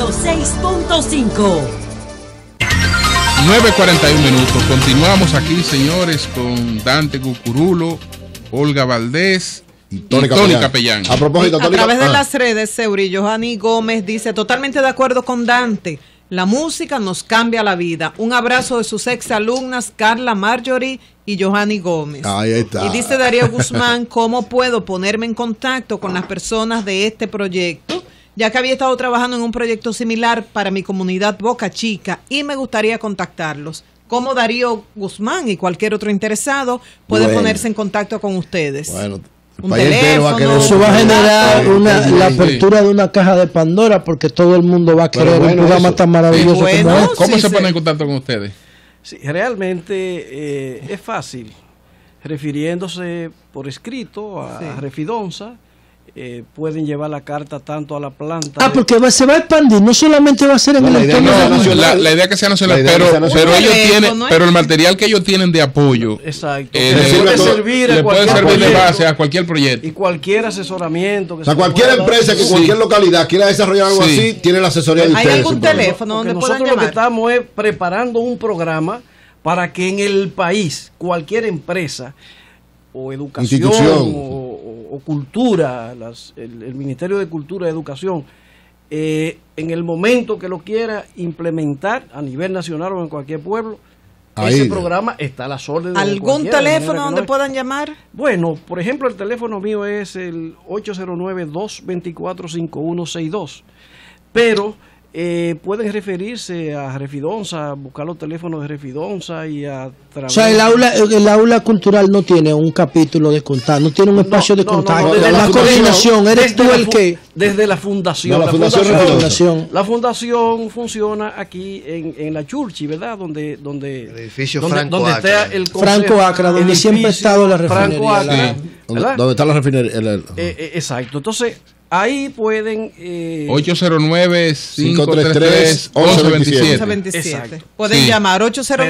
106.5. 9:41 minutos. Continuamos aquí, señores, con Dante Cucurulo, Olga Valdés y Tony Capellán. A propósito, a través de las redes, Seuri, Johanny Gómez dice, totalmente de acuerdo con Dante, la música nos cambia la vida. Un abrazo de sus ex alumnas Carla Marjorie y Johanny Gómez. Ahí está. Y dice Darío Guzmán, ¿cómo puedo ponerme en contacto con las personas de este proyecto? Ya que había estado trabajando en un proyecto similar para mi comunidad Boca Chica y me gustaría contactarlos. Como Darío Guzmán y cualquier otro interesado puede ponerse en contacto con ustedes. Bueno, un teléfono, eso va a generar la apertura de una caja de Pandora, porque todo el mundo va a querer un programa tan maravilloso como este. ¿Cómo se pone en contacto con ustedes? Sí, realmente es fácil, refiriéndose por escrito a Refidonza. Pueden llevar la carta tanto a la planta. Porque se va a expandir, no solamente va a ser en el entorno nacional. La idea que sea nacional, pero ellos tienen, pero el material que ellos tienen de apoyo, exacto, puede servir de base a cualquier proyecto y cualquier asesoramiento. O sea, cualquier empresa que cualquier localidad quiera desarrollar algo así, tiene la asesoría de ustedes. ¿Hay algún teléfono donde puedan nosotros llamar? Lo que estamos es preparando un programa para que en el país cualquier empresa o educación o cultura, el Ministerio de Cultura y Educación, en el momento que lo quiera implementar a nivel nacional o en cualquier pueblo, ese programa está a las órdenes. ¿Algún teléfono donde puedan llamar? Bueno, por ejemplo, el teléfono mío es el 809-224-5162, pero pueden referirse a Refidonza, buscar los teléfonos de Refidonza y a través... O sea, el aula cultural no tiene un capítulo de contacto, no tiene un espacio de contacto. La coordinación, ¿eres tú el que...? Desde la fundación. La fundación funciona aquí en la Churchi, ¿verdad? Donde el edificio Franco Acra. Está el Franco Acra, donde siempre ha estado la refinería. Franco Acra, donde está la refinería. Exacto. Entonces, ahí pueden 809-533-1127. Pueden llamar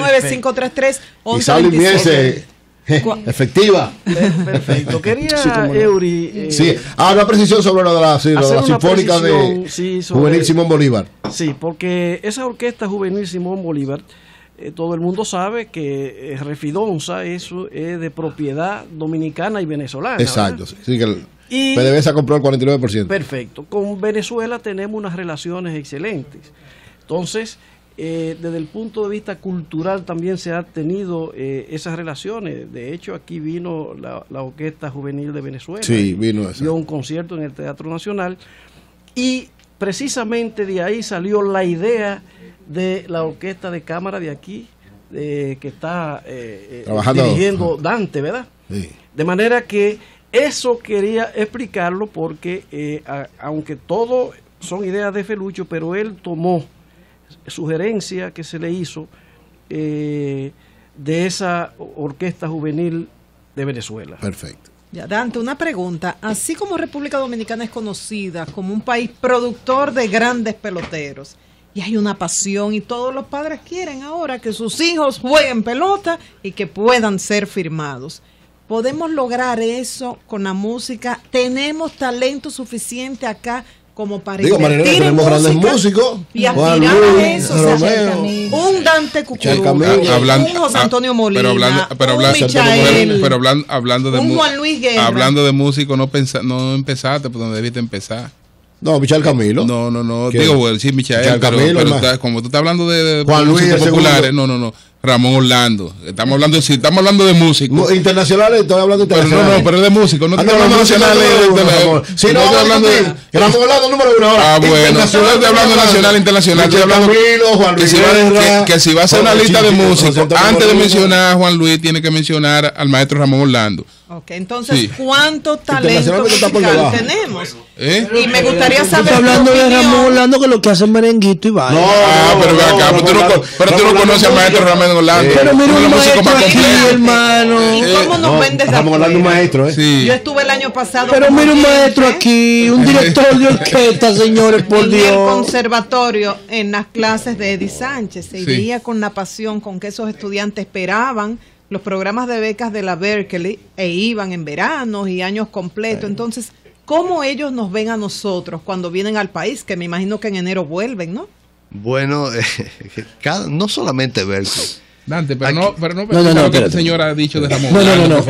809-533-1127. Efectiva. Perfecto. Quería, Eury, una precisión sobre lo de la Sinfónica de Juvenil Simón Bolívar. Sí, porque esa orquesta Juvenil Simón Bolívar, todo el mundo sabe que Refidonza es de propiedad dominicana y venezolana. Exacto, sí que y PDVSA compró el 49%. Perfecto. Con Venezuela tenemos unas relaciones excelentes. Entonces, desde el punto de vista cultural también se han tenido esas relaciones. De hecho, aquí vino la Orquesta Juvenil de Venezuela. Sí, vino esa. Dio un concierto en el Teatro Nacional. Y precisamente de ahí salió la idea de la orquesta de cámara de aquí, que está dirigiendo Dante, ¿verdad? Sí. De manera que eso quería explicarlo porque, aunque todo son ideas de Felucho, pero él tomó sugerencia que se le hizo de esa orquesta juvenil de Venezuela. Perfecto. Ya, Dante, una pregunta. Así como República Dominicana es conocida como un país productor de grandes peloteros, y hay una pasión y todos los padres quieren ahora que sus hijos jueguen pelota y que puedan ser firmados. ¿Podemos lograr eso con la música? ¿Tenemos talento suficiente acá como para invertir en música? Grandes músicos. Y aspirar a eso. Un Dante Cucurulo, un José Antonio Molina, un Michael, hablando de un Juan Luis Guerra. Hablando de músico, no empezaste por donde debiste empezar. No, Michael Camilo. No. Digo, sí, Michael Camilo, pero como tú estás hablando de Juan Luis populares, no. Ramón Orlando. Estamos hablando de músicos. Internacionales, estoy hablando internacionales. Pero es de músicos, no estoy hablando nacionales. Sí, no estoy hablando de Ramón Orlando número 1 ahora. Bueno, yo estoy hablando nacional, internacional. Estoy hablando que si va a hacer una lista de músicos, antes de mencionar a Juan Luis, tiene que mencionar al maestro Ramón Orlando. Ok, entonces, ¿cuánto talento musical tenemos? Y me gustaría saber. Estoy hablando de Ramón Orlando, que lo que hace merenguito y vaya. Pero ve acá, pero tú no conoces al maestro Ramón Orlando. Pero mira un maestro aquí, hermano. ¿Y cómo nos ven desde Ramón Orlando un maestro, Sí. Yo estuve el año pasado. Pero mira un maestro aquí, un director de orquesta, señores, por Dios. En el conservatorio, en las clases de Eddie Sánchez, se veía con la pasión con que esos estudiantes esperaban los programas de becas de la Berkeley e iban en veranos y años completos. Entonces, ¿Cómo ellos nos ven a nosotros cuando vienen al país? Que me imagino que en enero vuelven, ¿no? Bueno, no solamente Berkeley. Dante, pero no lo que el señor ha dicho de Ramón. No.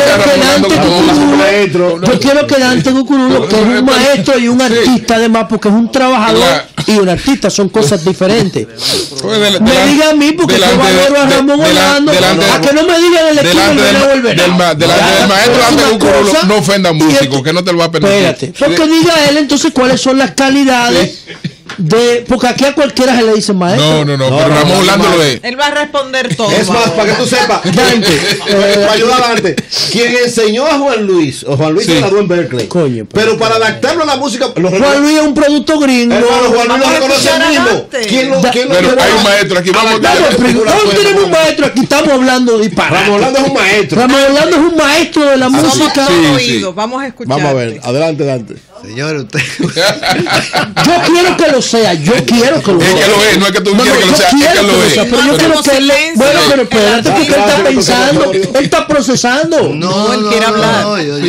Yo quiero que Dante Cucurulo, que es un maestro y un artista además, porque es un trabajador y un artista, son cosas diferentes. Me diga a mí, porque yo valoro a Ramón Orlando, a que no me digan el equipo delante del maestro Dante Cucurulo, no ofenda a un músico, que no te lo va a permitir. Espérate, porque diga él entonces cuáles son las calidades. Porque aquí a cualquiera se le dice maestro. No, pero Ramón Orlando lo es. Él va a responder todo. Es más, para que tú sepas, Dante, para ayudar a Dante, quien enseñó a Juan Luis se graduó en Berkeley. Coño, pero para adaptarlo a la música. Juan Luis es un producto gringo. Juan Luis lo reconoce el mismo. Pero hay un maestro aquí. No tenemos un maestro aquí, estamos hablando de disparate. Ramón Orlando es un maestro. Ramón Orlando es un maestro de la música. Sí. Vamos a escuchar. Vamos a ver, adelante, Dante. Señores, usted. Yo quiero que lo sea, Es que lo es, no es que tú quieras que lo sea, es que lo es. Pero yo quiero que él. Bueno, pero espérate, porque él está pensando, él está procesando. No, él quiere hablar.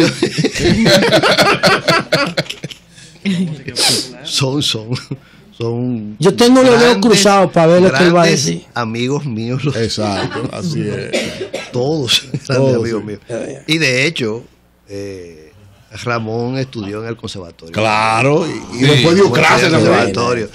Son. Yo tengo los dedos cruzados para ver lo que él va a decir. Amigos míos. Exacto, así es. Todos grandes amigos míos. Y de hecho, Ramón estudió en el conservatorio. Claro, y después dio clases en el conservatorio.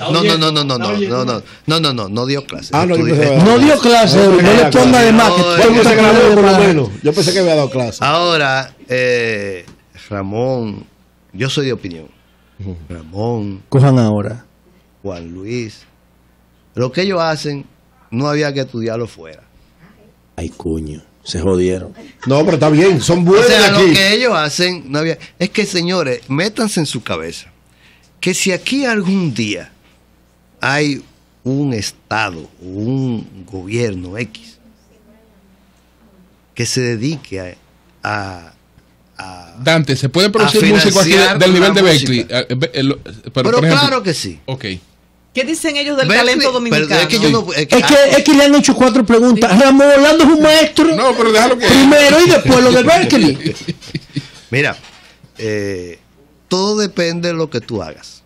No dio clases. No dio clases, no le ponga de más. Yo pensé que había dado clases. Ahora, Ramón, yo soy de opinión. Ramón, cojan ahora. Juan Luis, lo que ellos hacen no había que estudiarlo fuera. Ay, coño. Se jodieron. No, pero está bien, son buenos aquí. Lo que ellos hacen, no había. Es que, señores, métanse en su cabeza que si aquí algún día hay un Estado o un gobierno X que se dedique a Dante, ¿se puede producir música aquí del nivel de Berkeley? Pero claro que sí. Ok. ¿Qué dicen ellos del talento dominicano? Es que le han hecho 4 preguntas. Ramón Orlando es un maestro. No, pero déjalo que. Primero y después lo de Berkeley. Mira, todo depende de lo que tú hagas.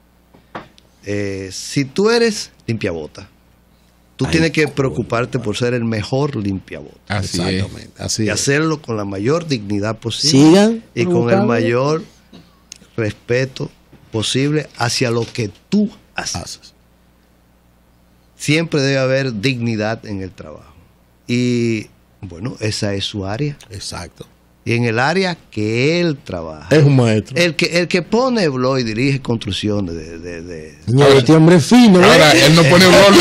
Si tú eres limpiabota, tú tienes que preocuparte por ser el mejor limpiabota. Exactamente. Así y es. hacerlo con la mayor dignidad posible. Y con el mayor respeto posible hacia lo que tú haces. Siempre debe haber dignidad en el trabajo. Y bueno, esa es su área. Exacto. Y en el área que él trabaja. Es un maestro. El que pone blog y dirige construcciones Señor, este hombre es fino. Ahora, él no pone blog.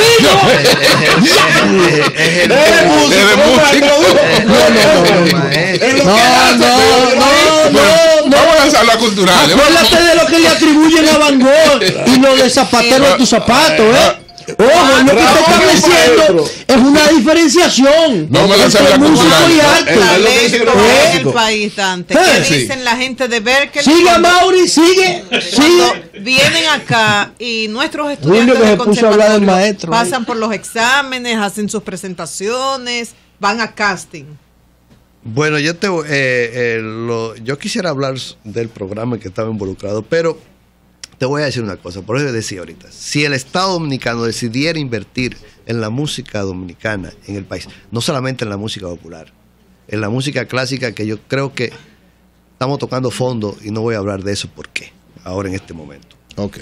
No. Vamos a lanzar la cultural. Acuérdate de lo que le atribuyen a Van Gogh y lo de zapatero a tus zapatos, Ojo, lo que te están diciendo es una diferenciación. No me la sabe la cultural. El país, Dante. ¿Qué dicen la gente de Berkeley? Sigue, Mauri, sigue. Vienen acá y nuestros estudiantes del conservatorio pasan por los exámenes, hacen sus presentaciones, van a casting. Bueno, yo quisiera hablar del programa que estaba involucrado, pero te voy a decir una cosa, por eso decía ahorita, si el Estado Dominicano decidiera invertir en la música dominicana en el país, no solamente en la música popular, en la música clásica, que yo creo que estamos tocando fondo y no voy a hablar de eso, ¿por qué? Ahora en este momento. Ok.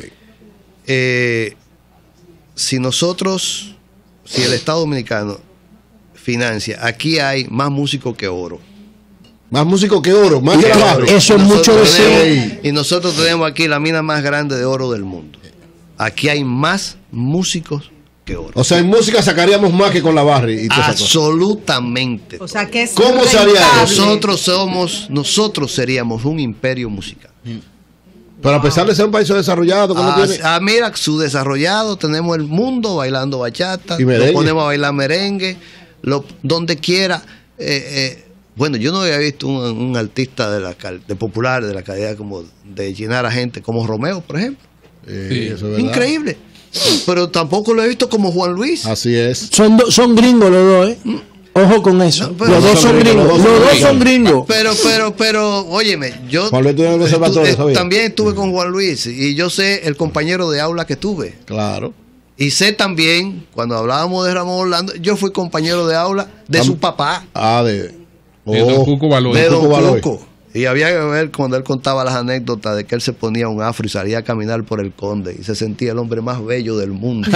Si el Estado Dominicano financia, aquí hay más músicos que oro. Más músicos que oro, más que la Eso es mucho decir. Y nosotros tenemos aquí la mina más grande de oro del mundo. Aquí hay más músicos que oro. O sea, en música sacaríamos más que con la Barry y absolutamente. O sea, que es ¿cómo sería eso? Nosotros seríamos un imperio musical. Pero a pesar de ser un país desarrollado, mira, subdesarrollado, tenemos el mundo bailando bachata, lo ponemos a bailar merengue, donde quiera. Bueno, yo no había visto un artista de popular de la calidad como de llenar a gente como Romeo, por ejemplo. Sí, eso es increíble. Pero tampoco lo he visto como Juan Luis. Así es. Son gringos los dos, Ojo con eso. No, los dos son gringos. Los dos son gringos. Pero, óyeme, yo también estuve con Juan Luis y yo sé el compañero de aula que tuve. Claro. Y sé también, cuando hablábamos de Ramón Orlando, yo fui compañero de aula de su papá. De Don Cuco Baloy. De Don Cuco. Y había que ver cuando él contaba las anécdotas de que él se ponía un afro y salía a caminar por el Conde y se sentía el hombre más bello del mundo.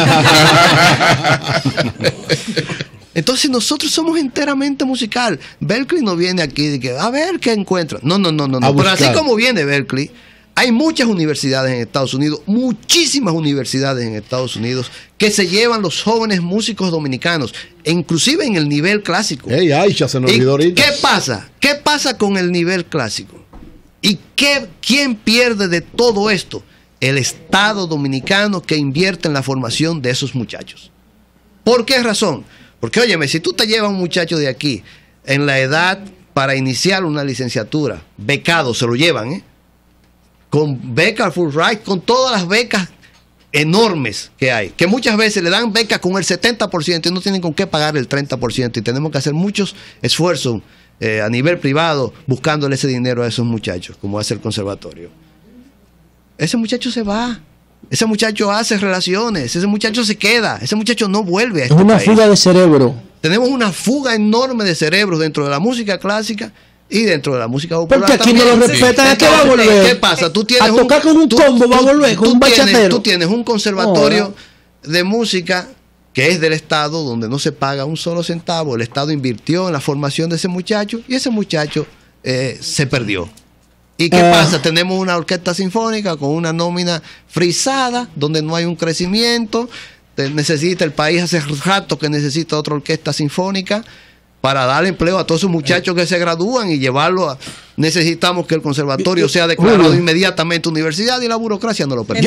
Entonces nosotros somos enteramente musical. Berkeley no viene aquí de que a ver qué encuentra. No. Pero así como viene Berkeley, hay muchas universidades en Estados Unidos, muchísimas universidades en Estados Unidos que se llevan los jóvenes músicos dominicanos, inclusive en el nivel clásico. Aisha se nos olvidó ahorita. ¿Qué pasa? ¿Qué pasa con el nivel clásico? ¿Y quién pierde de todo esto? El Estado dominicano que invierte en la formación de esos muchachos. ¿Por qué razón? Porque, óyeme, si tú te llevas a un muchacho de aquí en la edad para iniciar una licenciatura, becado, se lo llevan, con beca Fulbright, con todas las becas enormes que hay, que muchas veces le dan becas con el 70% y no tienen con qué pagar el 30%, y tenemos que hacer muchos esfuerzos a nivel privado buscándole ese dinero a esos muchachos, como hace el conservatorio. Ese muchacho se va, ese muchacho hace relaciones, ese muchacho se queda, ese muchacho no vuelve a este país. Es una fuga de cerebro. Tenemos una fuga enorme de cerebros dentro de la música clásica y dentro de la música popular. Porque aquí no lo respetan, ¿a qué va a volver? ¿Qué pasa? Tú tienes a tocar con un combo va a volver, con un bachatero. Tú tienes un conservatorio de música que es del Estado, donde no se paga un solo centavo. El Estado invirtió en la formación de ese muchacho y ese muchacho se perdió. ¿Y qué pasa? Tenemos una orquesta sinfónica con una nómina frisada, donde no hay un crecimiento. Necesita el país hace rato que necesita otra orquesta sinfónica para dar empleo a todos esos muchachos que se gradúan y llevarlo a... Necesitamos que el conservatorio sea declarado inmediatamente universidad y la burocracia no lo permite.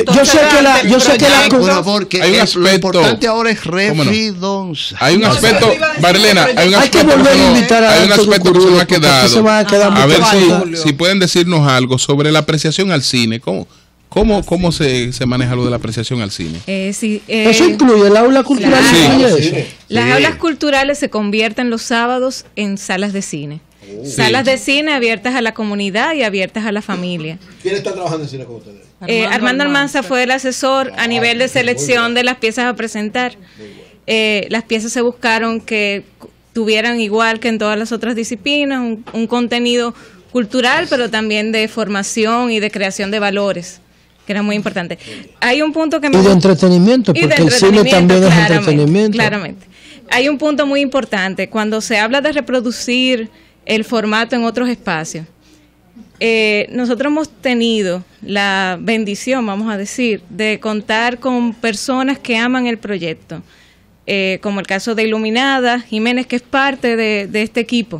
Porque lo importante ahora es refridoncia. Hay un aspecto, Marilena, hay que volver a invitar a un aspecto que se me ha quedado. A ver si pueden decirnos algo sobre la apreciación al cine. ¿Cómo se maneja lo de la apreciación al cine? Eso incluye el aula cultural. Claro. Las aulas culturales se convierten los sábados en salas de cine. Salas de cine abiertas a la comunidad y abiertas a la familia. ¿Quién está trabajando en cine con ustedes? Armando Almanza fue el asesor a nivel de selección de las piezas a presentar. Las piezas se buscaron que tuvieran, igual que en todas las otras disciplinas, un contenido cultural, pero también de formación y de creación de valores, que era muy importante. Hay un punto que y de entretenimiento, porque el cine también es entretenimiento. Claramente. Hay un punto muy importante. Cuando se habla de reproducir el formato en otros espacios, nosotros hemos tenido la bendición, vamos a decir, de contar con personas que aman el proyecto, como el caso de Iluminada Jiménez, que es parte de este equipo.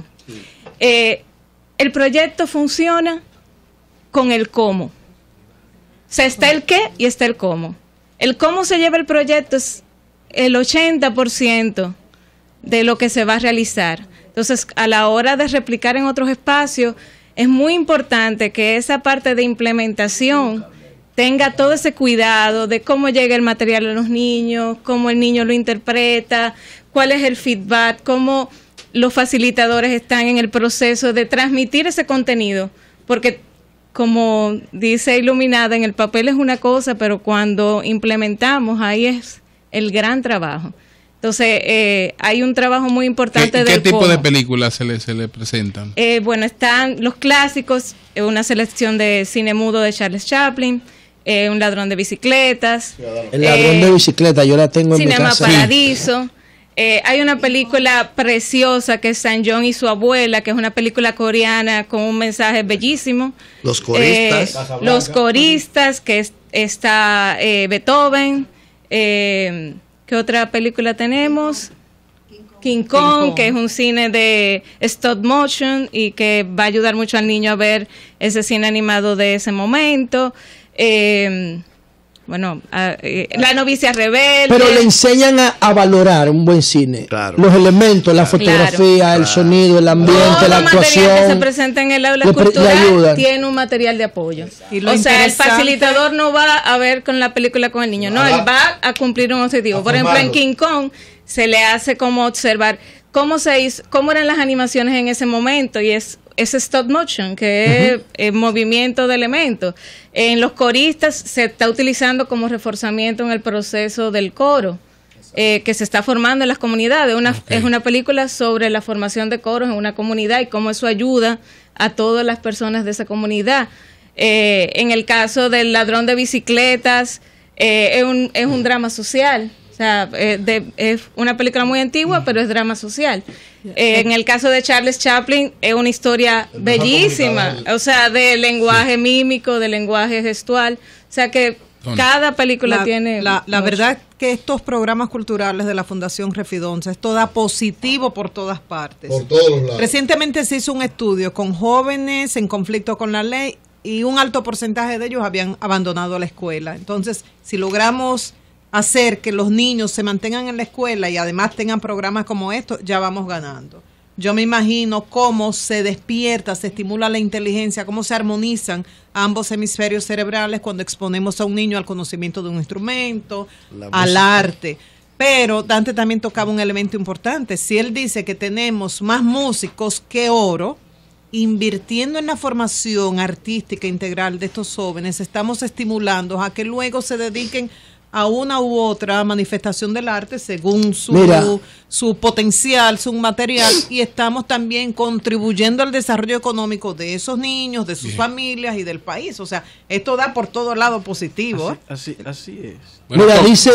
El proyecto funciona con el cómo. O sea, está el qué y está el cómo. El cómo se lleva el proyecto es el 80% de lo que se va a realizar. Entonces, a la hora de replicar en otros espacios, es muy importante que esa parte de implementación tenga todo ese cuidado de cómo llega el material a los niños, cómo el niño lo interpreta, cuál es el feedback, cómo los facilitadores están en el proceso de transmitir ese contenido. Porque, como dice Iluminada, en el papel es una cosa, pero cuando implementamos, ahí es el gran trabajo. Entonces, hay un trabajo muy importante de ¿Qué tipo de películas se le presentan? Bueno, están los clásicos, una selección de cine mudo de Charles Chaplin, Un ladrón de bicicletas. El ladrón de bicicletas, yo la tengo en mi casa. Cinema Paradiso. Hay una película preciosa que es San John y su abuela, que es una película coreana con un mensaje bellísimo. Los coristas. Los coristas, que está Beethoven. ¿Qué otra película tenemos? King Kong, que es un cine de stop motion y que va a ayudar mucho al niño a ver ese cine animado de ese momento. La novicia rebelde. Pero le enseñan a valorar un buen cine. Claro. Los elementos, la fotografía, el sonido, el ambiente, la actuación. Todo material que se presenta en el aula cultural tiene un material de apoyo. O sea, el facilitador no va a ver con la película con el niño, no, él va a cumplir un objetivo. Por ejemplo, en King Kong se le hace como observar cómo eran las animaciones en ese momento, y es stop motion, que es movimiento de elementos. En los coristas se está utilizando como reforzamiento en el proceso del coro, que se está formando en las comunidades. Es una película sobre la formación de coros en una comunidad y cómo eso ayuda a todas las personas de esa comunidad. En el caso del ladrón de bicicletas, es un drama social. O sea, es una película muy antigua, pero es drama social. En el caso de Charles Chaplin, es una historia bellísima, o sea, de lenguaje mímico, de lenguaje gestual. O sea que cada película tiene... La verdad es que estos programas culturales de la Fundación Refidonza, esto da positivo por todas partes. Por todos los lados. Recientemente se hizo un estudio con jóvenes en conflicto con la ley y un alto porcentaje de ellos habían abandonado la escuela. Entonces, si logramos hacer que los niños se mantengan en la escuela y además tengan programas como estos, ya vamos ganando. Yo me imagino cómo se despierta, se estimula la inteligencia, cómo se armonizan ambos hemisferios cerebrales cuando exponemos a un niño al conocimiento de un instrumento, al arte. Pero Dante también tocaba un elemento importante. Si él dice que tenemos más músicos que oro, invirtiendo en la formación artística integral de estos jóvenes, estamos estimulando a que luego se dediquen a una u otra manifestación del arte según su potencial, su material, y estamos también contribuyendo al desarrollo económico de esos niños, de sus familias y del país. O sea, esto da por todo lado positivo. Así es. Mira, dice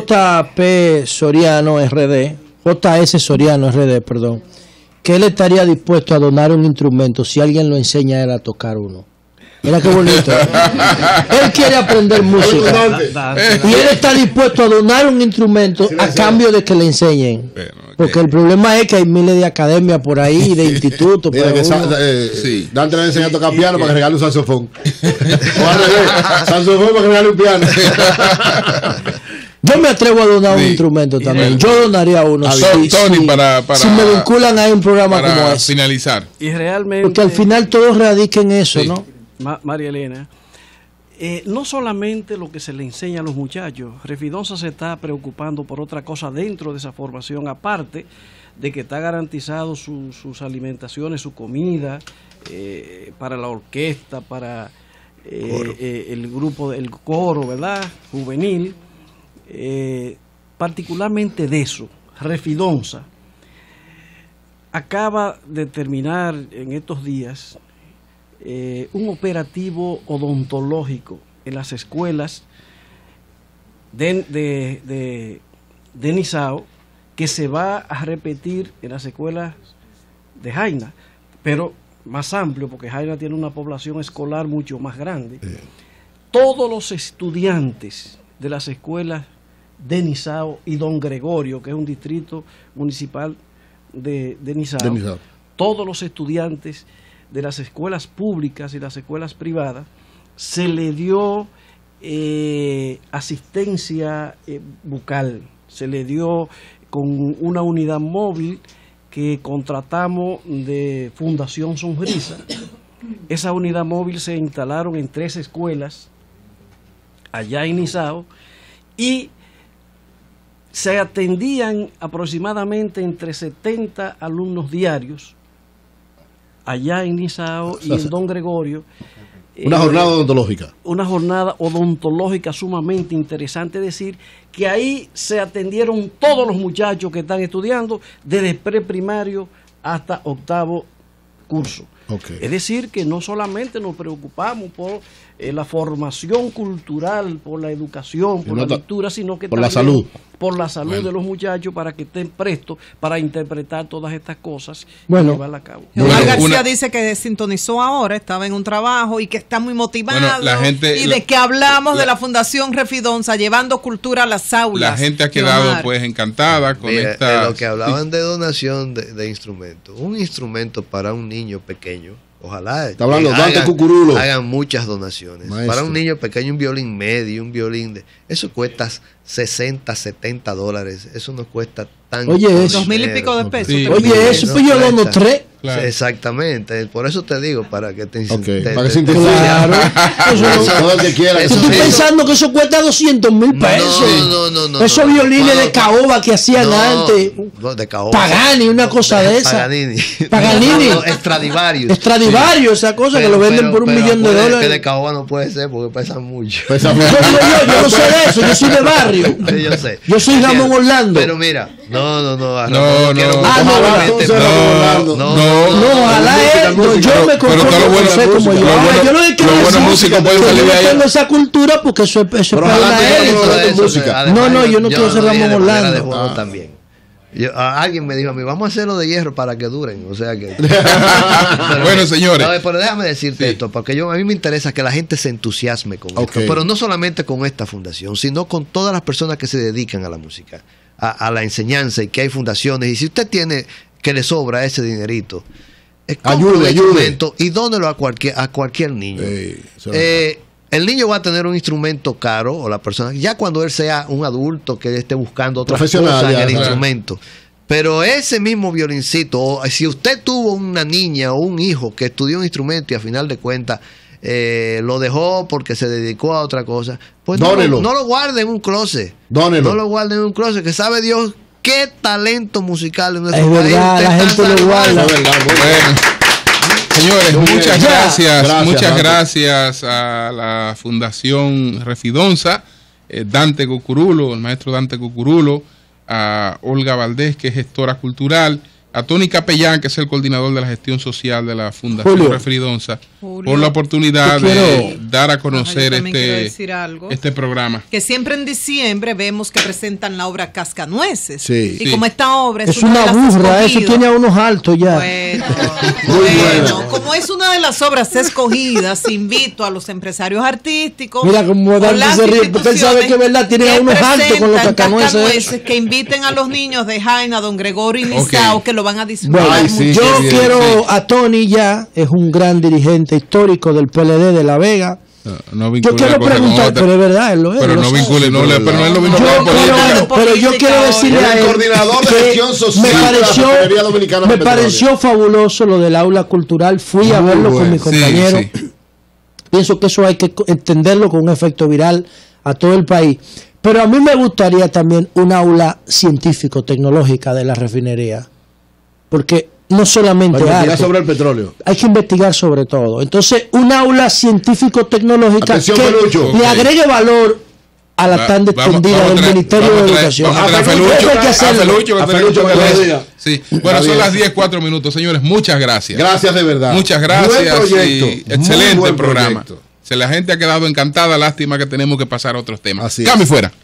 JP Soriano RD, JS Soriano RD, perdón, que él estaría dispuesto a donar un instrumento si alguien lo enseña a él a tocar uno. Mira qué bonito. Él quiere aprender música y él está dispuesto a donar un instrumento a cambio de que le enseñen. Porque el problema es que hay miles de academias por ahí, de institutos. Dante le enseñó a tocar piano para que regale un saxofón. O al revés, saxofón para que regale un piano. Yo me atrevo a donar un instrumento también. Yo donaría uno. Tony, si me vinculan a un programa como ese. Finalizar. Y realmente, porque al final todos radiquen eso, ¿no? María Elena, no solamente lo que se le enseña a los muchachos, Refidonza se está preocupando por otra cosa dentro de esa formación, aparte de que está garantizado sus alimentaciones, su comida, para la orquesta, para el grupo del coro, ¿verdad? Juvenil, particularmente de eso, Refidonza acaba de terminar en estos días un operativo odontológico en las escuelas de Nizao, que se va a repetir en las escuelas de Jaina, pero más amplio, porque Jaina tiene una población escolar mucho más grande. Todos los estudiantes de las escuelas de Nizao y Don Gregorio, que es un distrito municipal de Nizao, todos los estudiantes de las escuelas públicas y las escuelas privadas, se le dio asistencia bucal, se le dio con una unidad móvil que contratamos de Fundación Sonrisa. Esa unidad móvil se instalaron en 3 escuelas allá en Nizao y se atendían aproximadamente entre 70 alumnos diarios allá en Nizao y en Don Gregorio. Una jornada odontológica. Una jornada odontológica sumamente interesante. Es decir, que ahí se atendieron todos los muchachos que están estudiando, desde preprimario hasta 8º curso. Es decir, que no solamente nos preocupamos por la formación cultural, por la educación, por la lectura, sino que por también por la salud de los muchachos, para que estén prestos para interpretar todas estas cosas y llevarlas a cabo. Omar García dice que sintonizó ahora, estaba en un trabajo y que está muy motivado, y de que hablamos de la Fundación Refidonza llevando cultura a las aulas. La gente ha quedado pues encantada con esta... De lo que hablaban de donación de instrumentos, un instrumento para un niño pequeño, ojalá hagan muchas donaciones. Maestro. Para un niño pequeño, un violín medio, un violín eso cuesta $60, $70. Eso no cuesta tanto. Oye, eso. 2,000 y pico de pesos. Sí. Oye, eso pues yo dono 3. Claro. Exactamente, por eso te digo, para que te para que se claro. Estoy pensando que eso cuesta $200,000 pesos. No. Esos violines de caoba que hacían antes. De caoba. Pagani, una cosa de esa. Paganini. Stradivarius, esa cosa que lo venden por $1 millón. Que de caoba no puede ser porque pesan mucho. Yo no sé de eso, yo soy de barrio. Yo sé. Yo soy Ramón Orlando. Pero mira, no, ojalá yo me conformo como yo. Yo no quiero decir que no tengo esa cultura porque eso es para una élite. No, yo no quiero ser Ramón Orlando. También. Alguien me dijo a mí, vamos a hacerlo de hierro para que duren. O sea que. Bueno, señores. Pero déjame decirte esto, porque a mí me interesa que la gente se entusiasme con esto. Pero no solamente con esta fundación, sino con todas las personas que se dedican a la música, a la enseñanza, y que hay fundaciones. Y si usted tiene que le sobra ese dinerito, ayude y dónelo a cualquier niño. El niño va a tener un instrumento caro, o la persona, ya cuando él sea un adulto que esté buscando otras cosas en el instrumento. Pero ese mismo violincito, o si usted tuvo una niña o un hijo que estudió un instrumento y a final de cuentas lo dejó porque se dedicó a otra cosa, pues no lo guarde en un closet. No lo guarde en un closet, que sabe Dios qué talento musical en nuestro país. La gente lo guarda. Señores, muchas gracias a la Fundación Refidonza, Dante Cocurulo, el maestro Dante Cocurulo, a Olga Valdés, que es gestora cultural, a Tony Capellán, que es el coordinador de la gestión social de la Fundación Refidonza, por la oportunidad de dar a conocer este programa. Que siempre en diciembre vemos que presentan la obra Cascanueces. Y como esta obra es una burra, eso tiene a unos altos ya. Bueno, como es una de las obras escogidas, invito a los empresarios artísticos. Mira como Dante se ríe, porque él sabe que verdad tiene a unos altos con los cascanueces. Que inviten a los niños de Jaina, don Gregorio y Nizao, que lo van a disfrutar. Yo quiero a Tony, ya es un gran dirigente histórico del PLD de La Vega. Yo quiero preguntar, pero es verdad, él lo es. Pero no vincule, no él lo vincula. Pero yo quiero decirle a él que me pareció fabuloso lo del aula cultural. Fui a verlo con mis compañeros. Pienso que eso hay que entenderlo con un efecto viral a todo el país. Pero a mí me gustaría también un aula científico-tecnológica de la refinería. Porque no solamente investigar sobre el petróleo, hay que investigar sobre todo. Entonces, un aula científico-tecnológica que le agregue valor a la tan extendida del Ministerio de Educación. Bueno, son las 10:04. Señores, muchas gracias. Gracias de verdad. Muchas gracias. Y excelente programa. La gente ha quedado encantada. Lástima que tenemos que pasar a otros temas. Cami fuera.